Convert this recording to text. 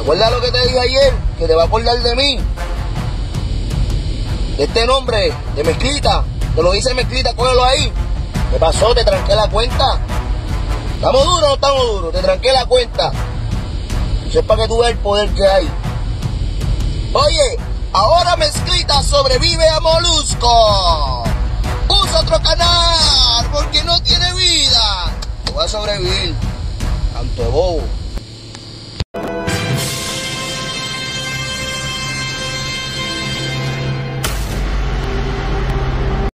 ¿Acuerdas lo que te dije ayer? Que te va a acordar de mí. De este nombre, de Mezclita. Te lo dice Mezclita, cógelo ahí. ¿Qué pasó? Te tranqué la cuenta. ¿Estamos duros o no estamos duros? Te tranqué la cuenta. Eso es para que tú veas el poder que hay. Oye, ahora Mezclita sobrevive a Molusco. Usa otro canal porque no tiene vida. Te voy a sobrevivir. Tanto bobo.